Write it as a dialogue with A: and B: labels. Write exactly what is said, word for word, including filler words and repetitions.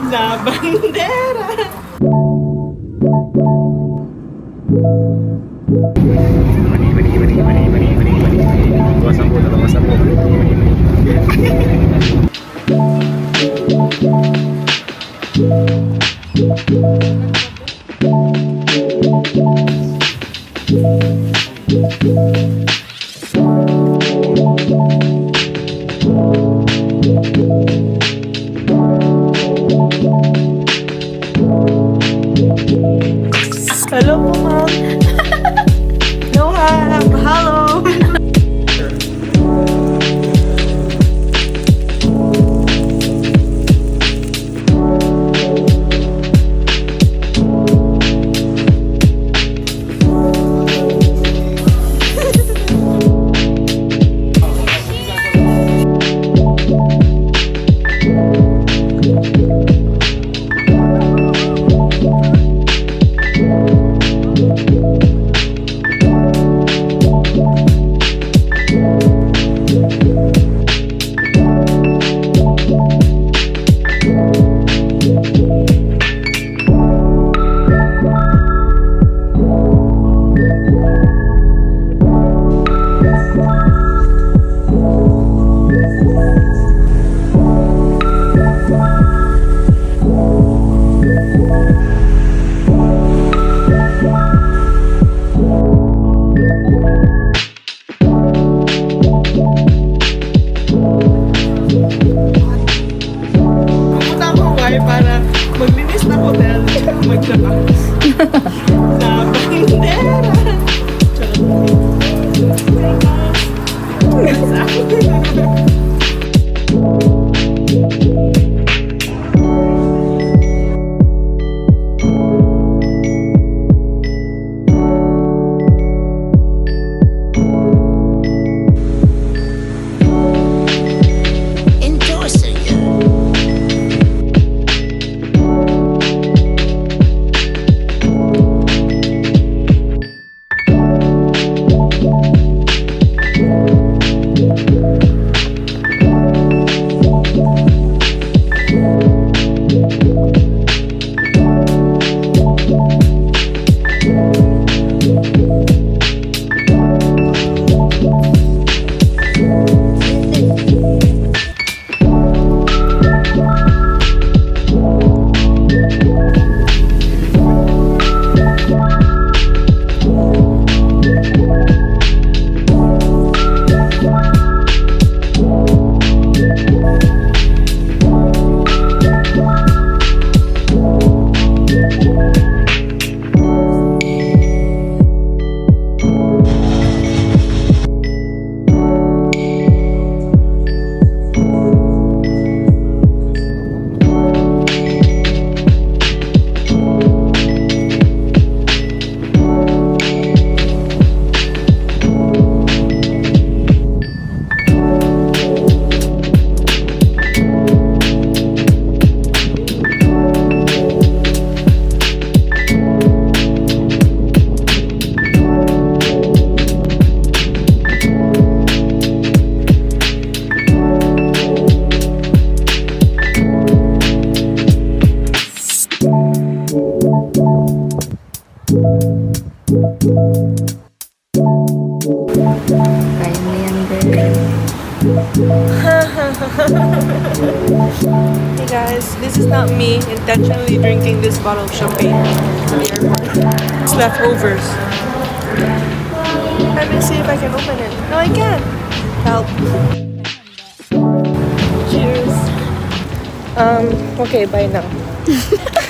A: La bandera. Hello po, ma'am. No, hello. Para maglinis na hotel, maglabas. La bandera. Hey guys, this is not me intentionally drinking this bottle of champagne at the airport. It's leftovers. Let me see if I can open it. No, I can't. Help. Cheers. Um, okay, bye now.